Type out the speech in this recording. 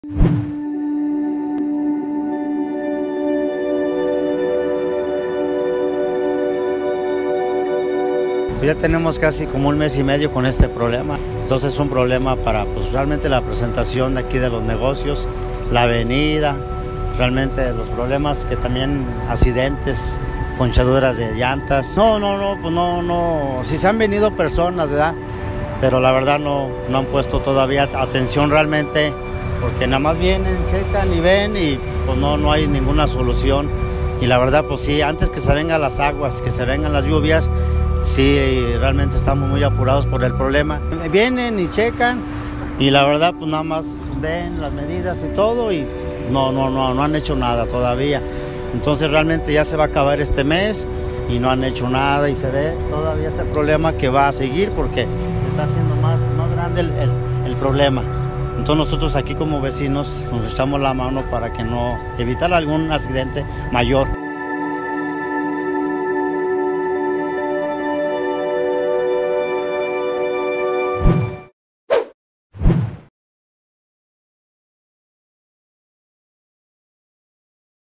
Ya tenemos casi como 1 mes y medio con este problema, entonces es un problema para pues realmente la presentación de aquí de los negocios, la avenida, realmente los problemas que también accidentes, ponchaduras de llantas. Pues no, sí se han venido personas, ¿verdad? Pero la verdad no han puesto todavía atención realmente, porque nada más vienen, checan y ven y pues no hay ninguna solución. Y la verdad pues sí, antes que se vengan las aguas, que se vengan las lluvias, sí, realmente estamos muy apurados por el problema. Vienen y checan y la verdad pues nada más ven las medidas y todo y no han hecho nada todavía. Entonces realmente ya se va a acabar este mes y no han hecho nada y se ve todavía este problema que va a seguir porque se está haciendo más grande el problema. Entonces nosotros aquí como vecinos nos echamos la mano para que no evitar algún accidente mayor.